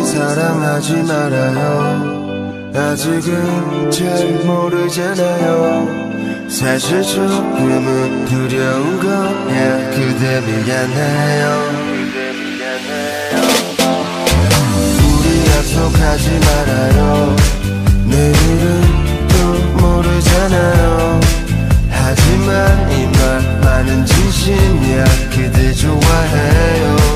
우리 사랑하지 말아요. 아직은 잘 모르잖아요. 사실 조금은 두려운 거야. 그대 미안해요. 우리 약속하지 말아요. 내일은 또 모르잖아요. 하지만 이 말만은 진심이야. 그대 좋아해요.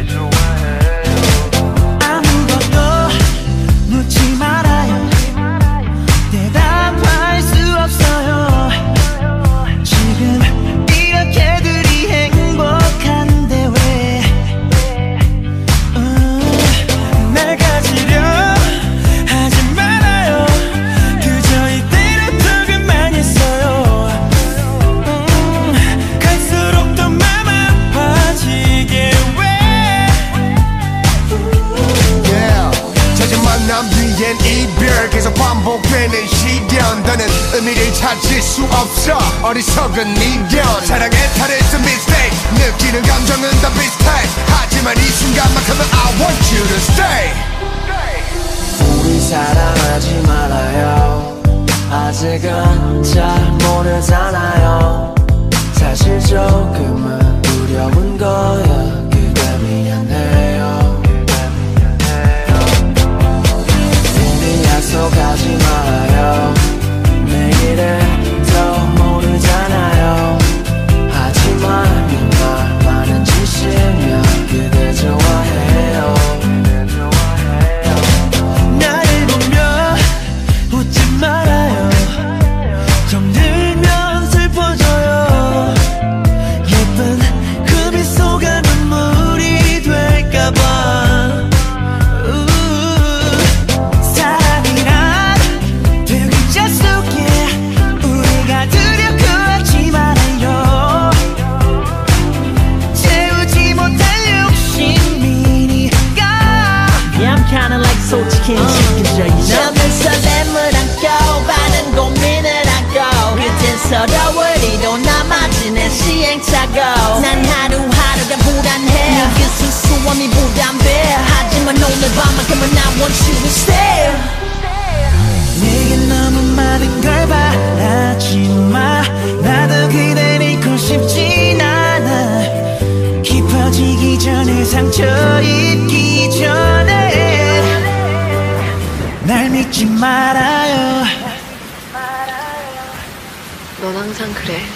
이별 계속 반복되는 시련. 더는 의미를 찾을 수 없어. 어리석은 미련. 사랑에 탈했던 mistake. 느끼는 감정은 다 비슷해. 하지만 이 순간만큼은 I want you to stay. 우리 사랑하지 말아요. 아직은 잘 모르잖아요. 사실 조금은 두려운 거야. 그대 미안해요. 약속하지 말아요. 내일은 더 모르잖아요. 하지만 이 말만은 진심이야. 그대 좋아해요. 나를 보며 웃지 말아요. 정들면 슬퍼져요. 예쁜 그 미소가 눈물이 될까봐. 너는 설렘을 안고 많은 고민을 안고 그땐 서러워리도 남아지는 시행착오. 난 하루하루가 불안해. 그 수수함이 부담돼. 하지만 오늘 밤만큼은 I want you to stay. 내게 너무 많은 걸 바라지마. 나도 그댈 잊고 싶진 않아. 깊어지기 전에 상처 입기 전에 날 믿지 말아요. 넌 항상 그래.